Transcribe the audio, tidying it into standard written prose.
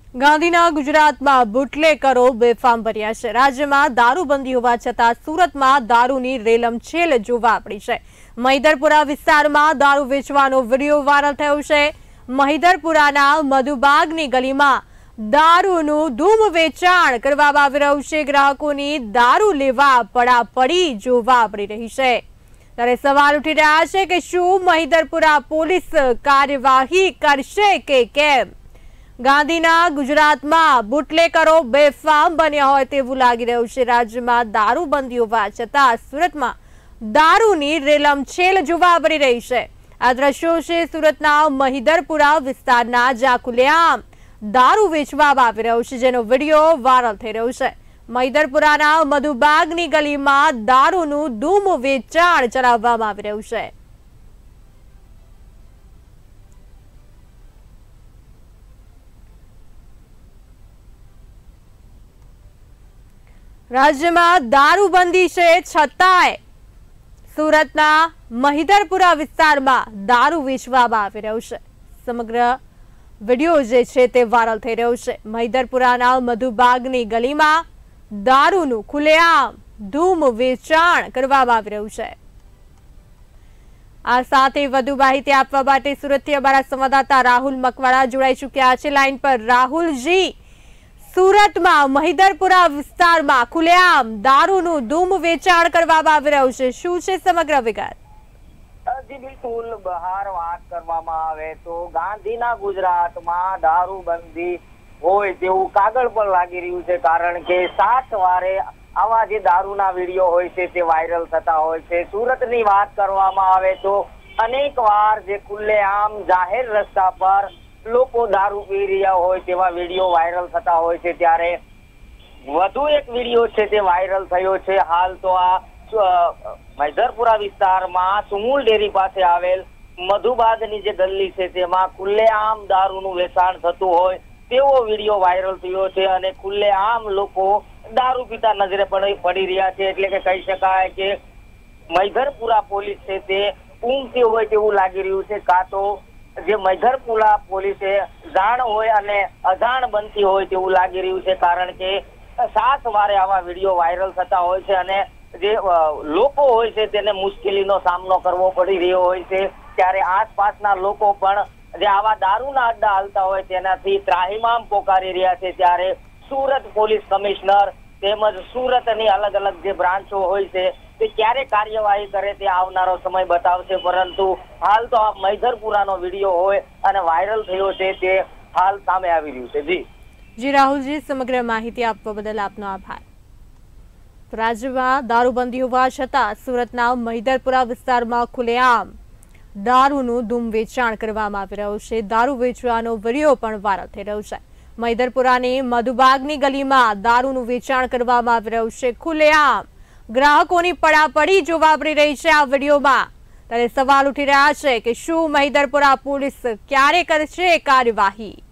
ગાંધીના ગુજરાતમાં બુટલેકરો બેફામ બન્યા છે। રાજ્યમાં દારૂબંધી હોવા છતાં સુરતમાં દારૂની રેલમછેલ જોવા મળી છે। મહિધરપુરા વિસ્તારમાં દારૂ વેચવાનો વિડીયો વાયરલ થયો છે। મહિધરપુરાના મધુબાગની ગલીમાં દારૂનું ધૂમ વેચાણ કરવામાં આવી રહ્યું છે। ગ્રાહકોની દારૂ લેવા પડાપડી જોવા મળી રહી છે। ત્યારે સવાલ ઉઠી રહ્યા છે કે શું મહિધરપુરા પોલીસ કાર્યવાહી કરશે કે કેમ। ગાંધીના ગુજરાતમાં બુટલેકરો બેફામ બન્યા હોય તેવું લાગી રહ્યું છે। રાજ્યમાં દારૂબંધી હોવા છતાં સુરતમાં દારૂની રેલમછેલ જોવા મળી રહી છે। આ દ્રશ્યો છે સુરતના મહિધરપુરા વિસ્તારના, જ્યાં ખુલ્લેઆમ દારૂ વેચવામાં આવી રહ્યો છે, જેનો વિડીયો વાયરલ થઈ રહ્યો છે। મહિધરપુરાના મધુબાગની ગલીમાં દારૂનું ધૂમ વેચાણ ચલાવવામાં આવી રહ્યું છે। રાજ્યમાં દારૂબંધી છે છતાંય સુરતના મહિધરપુરા વિસ્તારમાં દારૂ વેચવામાં આવી રહ્યું છે। સમગ્ર વિડીયો જે છે તે વાયરલ થઈ રહ્યો છે। મહિધરપુરાના મધુબાગની ગલીમાં દારૂનું ખુલ્લેઆમ ધૂમ વેચાણ કરવામાં આવી રહ્યું છે। આ સાથે વધુ માહિતી આપવા માટે સુરતથી અમારા સંવાદદાતા રાહુલ મકવાણા જોડાઈ ચૂક્યા છે લાઈન પર। રાહુલજી, સુરતમાં મહિધરપુરા વિસ્તારમાં ખુલ્લેઆમ દારૂનું ધૂમ વેચાણ કરવામાં આવી રહ્યું છે, શું છે સમગ્ર વિગત? જી બિલકુલ, બહાર વાત કરવામાં આવે તો ગાંધીના ગુજરાતમાં દારૂબંધી હોય તેવું કાગળ પર લાગી રહ્યું છે, કારણ કે 7 વારે આવા જે દારૂના વિડીયો હોય છે તે વાયરલ થતા હોય છે। સુરતની વાત કરવામાં આવે તો અનેક વાર જે ખુલ્લેઆમ જાહેર રસ્તા પર લોકો દારૂ પી રહ્યા હોય તેવા વિડીયો વાયરલ થતા હોય છે। ત્યારે વધુ એક વિડીયો છે તે વાયરલ થયો છે। હાલ તો આ મહિધરપુરા વિસ્તારમાં સુમુલ ડેરી પાસે આવેલ મધુબાગની જે ગલી છે તેમાં ખુલ્લેઆમ દારૂનું વેચાણ થતું હોય તેવો વિડીયો વાયરલ થયો છે, અને ખુલ્લેઆમ લોકો દારૂ પીતા નજરે પડી રહ્યા છે। એટલે કે કહી શકાય કે મહિધરપુરા પોલીસ છે તે ઊંઘતી હોય તેવું લાગી રહ્યું છે, કાં તો જે મહિધરપુરા પોલીસે જાણ હોય અને અજાણ બનતી હોય તેવું લાગી રહ્યું છે, કારણ કે 7 વારે આવા વિડીયો વાયરલ થતા હોય છે અને જે લોકો હોય છે તેને મુશ્કેલીનો સામનો કરવો પડી રહ્યો હોય છે। ત્યારે આસપાસના લોકો પણ જે આવા દારૂના અડ્ડા હાલતા હોય તેનાથી ત્રાહિમામ પોકારી રહ્યા છે। ત્યારે સુરત પોલીસ કમિશનર તેમજ સુરતની અલગ અલગ જે બ્રાન્ચો હોય છે તે ક્યારે કાર્યવાહી કરે તે આવનારો સમય બતાવશે, પરંતુ હાલ તો આ મહિધરપુરાનો વિડીયો હોય અને વાયરલ થયો છે તે હાલ સામે આવી રહ્યું છે। જી રાહુલજી, સમગ્ર માહિતી આપવા બદલ આપનો આભાર। રાજ્યમાં દારૂબંધી હોવા છતાં સુરતના મહિધરપુરા વિસ્તારમાં ખુલ્લેઆમ દારૂનું ધૂમ વેચાણ કરવામાં આવી રહ્યું છે। દારૂ વેચવાનો વિડીયો પણ વાયરલ થઈ રહ્યો છે। મહિધરપુરાની મધુબાગની ગલીમાં દારૂનું વેચાણ કરવામાં આવી રહ્યું છે। ખુલ્લેઆમ ગ્રાહકોની પડાપડી જોવા મળી રહી છે આ વિડીયોમાં। ત્યારે સવાલ ઉઠી રહ્યા છે કે શું મહિધરપુરા પોલીસ ક્યારે કરશે કાર્યવાહી?